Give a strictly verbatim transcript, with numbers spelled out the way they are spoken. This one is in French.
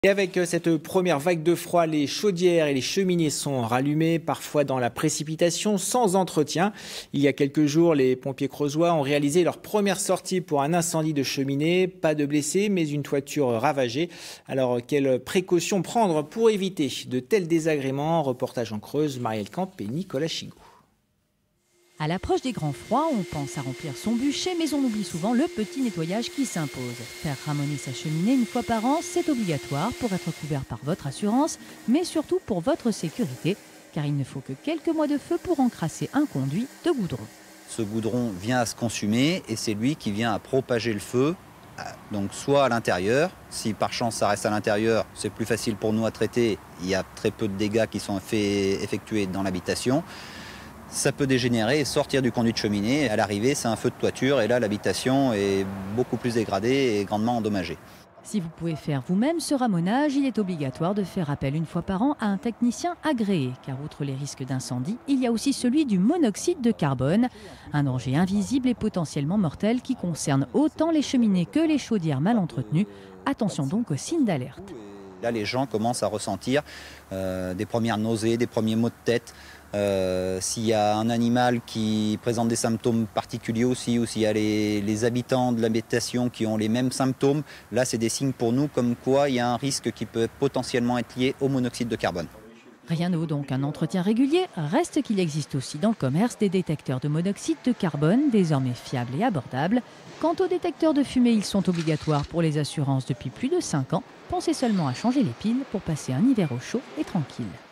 Et avec cette première vague de froid, les chaudières et les cheminées sont rallumées, parfois dans la précipitation, sans entretien. Il y a quelques jours, les pompiers creusois ont réalisé leur première sortie pour un incendie de cheminée. Pas de blessés, mais une toiture ravagée. Alors, quelles précautions prendre pour éviter de tels désagréments? Reportage en Creuse, Marielle Camp et Nicolas Chigot. À l'approche des grands froids, on pense à remplir son bûcher, mais on oublie souvent le petit nettoyage qui s'impose. Faire ramoner sa cheminée une fois par an, c'est obligatoire pour être couvert par votre assurance, mais surtout pour votre sécurité, car il ne faut que quelques mois de feu pour encrasser un conduit de goudron. Ce goudron vient à se consumer et c'est lui qui vient à propager le feu, donc soit à l'intérieur. Si par chance ça reste à l'intérieur, c'est plus facile pour nous à traiter, il y a très peu de dégâts qui sont fait, effectués dans l'habitation. Ça peut dégénérer et sortir du conduit de cheminée. À l'arrivée, c'est un feu de toiture et là, l'habitation est beaucoup plus dégradée et grandement endommagée. Si vous pouvez faire vous-même ce ramonage, il est obligatoire de faire appel une fois par an à un technicien agréé, car outre les risques d'incendie, il y a aussi celui du monoxyde de carbone, un danger invisible et potentiellement mortel qui concerne autant les cheminées que les chaudières mal entretenues. Attention donc aux signes d'alerte. Là, les gens commencent à ressentir euh, des premières nausées, des premiers maux de tête. Euh, s'il y a un animal qui présente des symptômes particuliers aussi, ou s'il y a les, les habitants de l'habitation qui ont les mêmes symptômes, là c'est des signes pour nous comme quoi il y a un risque qui peut potentiellement être lié au monoxyde de carbone. Rien de donc un entretien régulier, reste qu'il existe aussi dans le commerce des détecteurs de monoxyde de carbone, désormais fiables et abordables. Quant aux détecteurs de fumée, ils sont obligatoires pour les assurances depuis plus de cinq ans. Pensez seulement à changer les piles pour passer un hiver au chaud et tranquille.